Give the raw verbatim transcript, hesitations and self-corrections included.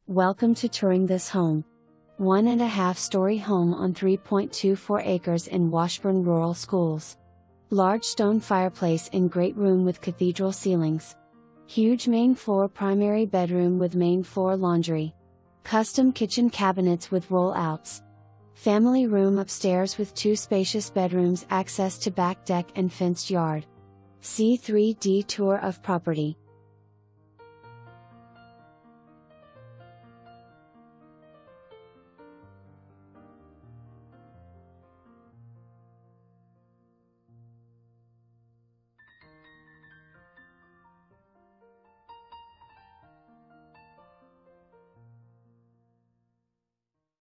Welcome to touring this home. One and a half story home on three point two four acres in Washburn Rural Schools. Large stone fireplace in great room with cathedral ceilings. Huge main floor primary bedroom with main floor laundry. Custom kitchen cabinets with roll-outs. Family room upstairs with two spacious bedrooms, access to back deck and fenced yard. C three D tour of property.